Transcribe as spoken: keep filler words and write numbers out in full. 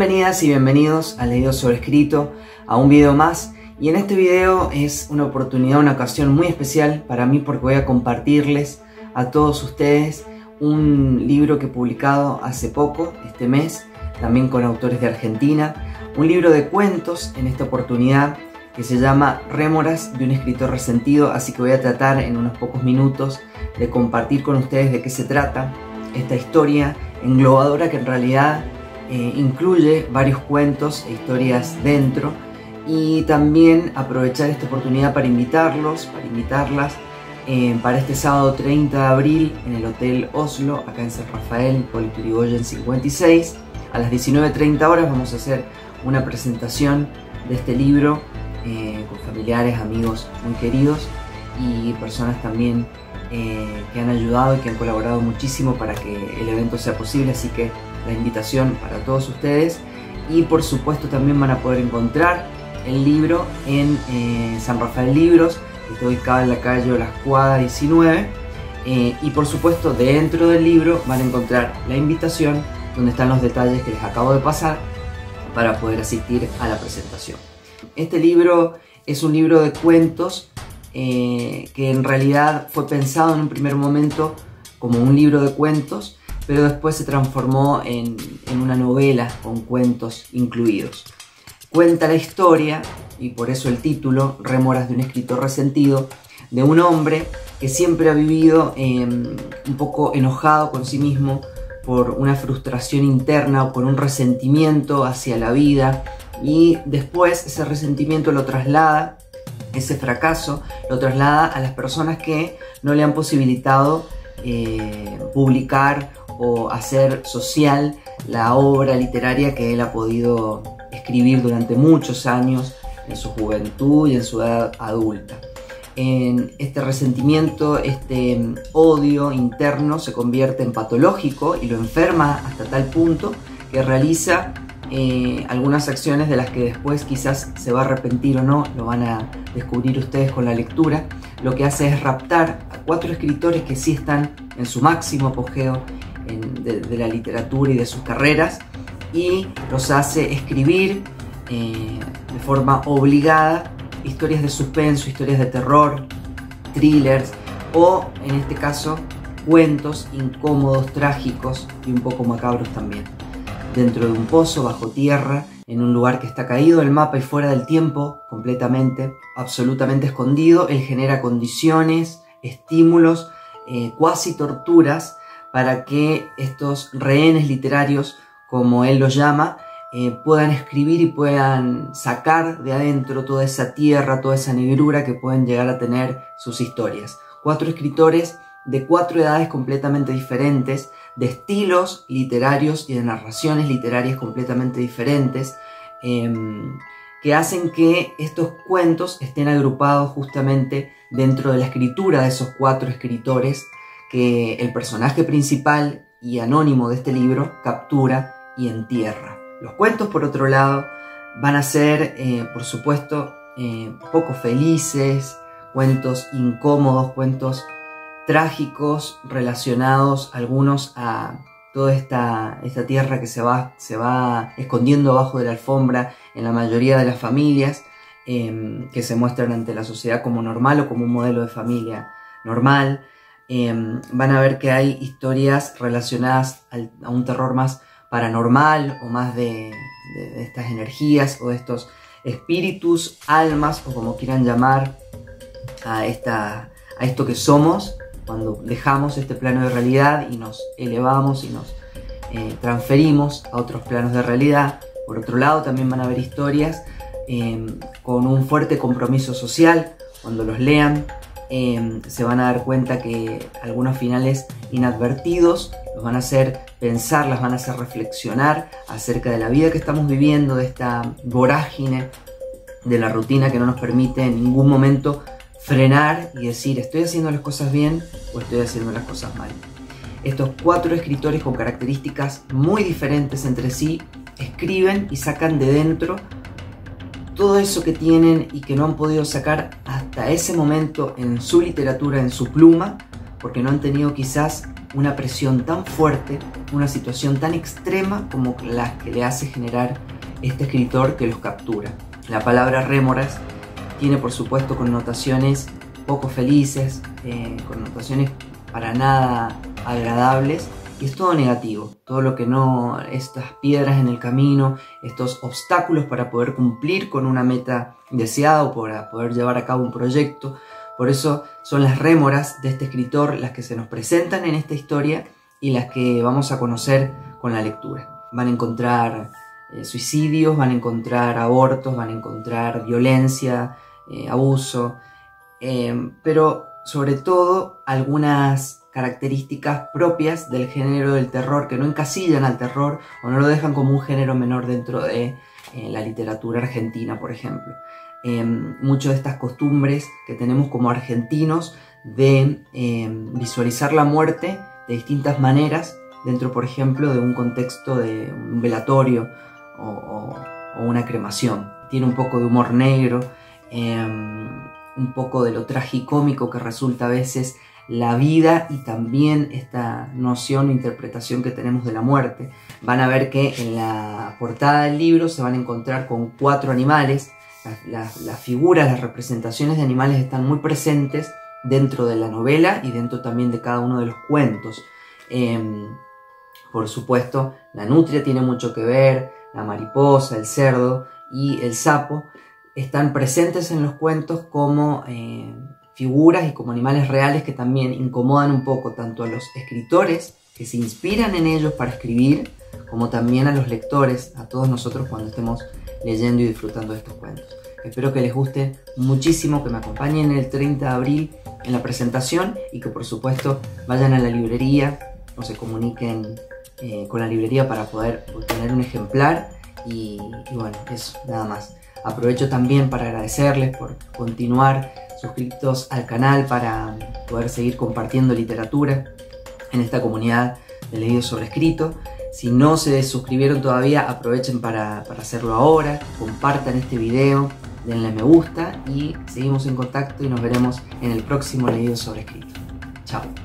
Bienvenidas y bienvenidos a Leído sobre Escrito, a un video más. Y en este video es una oportunidad, una ocasión muy especial para mí, porque voy a compartirles a todos ustedes un libro que he publicado hace poco, este mes, también con autores de Argentina. Un libro de cuentos en esta oportunidad que se llama Rémoras de un escritor resentido. Así que voy a tratar en unos pocos minutos de compartir con ustedes de qué se trata esta historia englobadora, que en realidad eh, incluye varios cuentos e historias dentro. Y también aprovechar esta oportunidad para invitarlos, para invitarlas eh, para este sábado treinta de abril en el Hotel Oslo, acá en San Rafael, Hipólito Yrigoyen cincuenta y seis. A las diecinueve treinta horas vamos a hacer una presentación de este libro eh, con familiares, amigos muy queridos y personas también eh, que han ayudado y que han colaborado muchísimo para que el evento sea posible. Así que la invitación para todos ustedes. Y por supuesto también van a poder encontrar el libro en eh, San Rafael Libros, que está ubicado en la calle Olascuada diecinueve. Eh, y por supuesto dentro del libro van a encontrar la invitación donde están los detalles que les acabo de pasar para poder asistir a la presentación. Este libro es un libro de cuentos eh, que en realidad fue pensado en un primer momento como un libro de cuentos, pero después se transformó en, en una novela con cuentos incluidos. Cuenta la historia, y por eso el título, Rémoras de un escritor resentido, de un hombre que siempre ha vivido eh, un poco enojado con sí mismo por una frustración interna o por un resentimiento hacia la vida, y después ese resentimiento lo traslada, ese fracaso lo traslada a las personas que no le han posibilitado eh, publicar o hacer social la obra literaria que él ha podido escribir durante muchos años en su juventud y en su edad adulta. En este resentimiento, este odio interno se convierte en patológico y lo enferma hasta tal punto que realiza eh, algunas acciones de las que después quizás se va a arrepentir o no, lo van a descubrir ustedes con la lectura. Lo que hace es raptar a cuatro escritores que sí están en su máximo apogeo en, de, de la literatura y de sus carreras, y los hace escribir eh, de forma obligada historias de suspenso, historias de terror, thrillers o, en este caso, cuentos incómodos, trágicos y un poco macabros también. Dentro de un pozo, bajo tierra, en un lugar que está caído del mapa y fuera del tiempo, completamente, absolutamente escondido, él genera condiciones, estímulos, eh, cuasi torturas para que estos rehenes literarios, como él los llama, eh, puedan escribir y puedan sacar de adentro toda esa tierra, toda esa negrura que pueden llegar a tener sus historias. Cuatro escritores de cuatro edades completamente diferentes, de estilos literarios y de narraciones literarias completamente diferentes, eh, que hacen que estos cuentos estén agrupados justamente dentro de la escritura de esos cuatro escritores que el personaje principal y anónimo de este libro captura y entierra. Los cuentos, por otro lado, van a ser, eh, por supuesto, eh, poco felices, cuentos incómodos, cuentos trágicos relacionados algunos a toda esta, esta tierra que se va, se va escondiendo abajo de la alfombra en la mayoría de las familias, eh, que se muestran ante la sociedad como normal o como un modelo de familia normal. Eh, van a ver que hay historias relacionadas al, a un terror más paranormal o más de, de, de estas energías o de estos espíritus, almas o como quieran llamar a, esta, a esto que somos cuando dejamos este plano de realidad y nos elevamos y nos eh, transferimos a otros planos de realidad. Por otro lado, también van a haber historias eh, con un fuerte compromiso social. Cuando los lean eh, se van a dar cuenta que algunos finales inadvertidos los van a hacer pensar, las van a hacer reflexionar acerca de la vida que estamos viviendo, de esta vorágine de la rutina que no nos permite en ningún momento frenar y decir, ¿estoy haciendo las cosas bien o estoy haciendo las cosas mal? Estos cuatro escritores con características muy diferentes entre sí escriben y sacan de dentro todo eso que tienen y que no han podido sacar hasta ese momento en su literatura, en su pluma, porque no han tenido quizás una presión tan fuerte, una situación tan extrema como la que le hace generar este escritor que los captura. La palabra rémoras tiene por supuesto connotaciones poco felices, eh, connotaciones para nada agradables, y es todo negativo, todo lo que no, estas piedras en el camino, estos obstáculos para poder cumplir con una meta deseada o para poder llevar a cabo un proyecto. Por eso son las rémoras de este escritor las que se nos presentan en esta historia y las que vamos a conocer con la lectura. Van a encontrar eh, suicidios, van a encontrar abortos, van a encontrar violencia, eh, abuso, eh, pero sobre todo algunas características propias del género del terror que no encasillan al terror o no lo dejan como un género menor dentro de eh, la literatura argentina, por ejemplo. Eh, muchas de estas costumbres que tenemos como argentinos de eh, visualizar la muerte de distintas maneras dentro, por ejemplo, de un contexto de un velatorio o, o, o una cremación. Tiene un poco de humor negro, eh, un poco de lo tragicómico que resulta a veces la vida y también esta noción o interpretación que tenemos de la muerte. Van a ver que en la portada del libro se van a encontrar con cuatro animales. Las, las, las figuras, las representaciones de animales están muy presentes dentro de la novela y dentro también de cada uno de los cuentos. Eh, por supuesto, la nutria tiene mucho que ver, la mariposa, el cerdo y el sapo están presentes en los cuentos como eh, figuras y como animales reales que también incomodan un poco tanto a los escritores que se inspiran en ellos para escribir, como también a los lectores, a todos nosotros cuando estemos leyendo y disfrutando de estos cuentos. Espero que les guste muchísimo, que me acompañen el treinta de abril en la presentación y que por supuesto vayan a la librería o se comuniquen eh, con la librería para poder obtener un ejemplar y, y bueno, eso, nada más. Aprovecho también para agradecerles por continuar suscritos al canal para poder seguir compartiendo literatura en esta comunidad de Leído sobre Escrito. Si no se suscribieron todavía, aprovechen para, para hacerlo ahora, compartan este video, denle me gusta y seguimos en contacto y nos veremos en el próximo Leído sobre Escrito. Chao.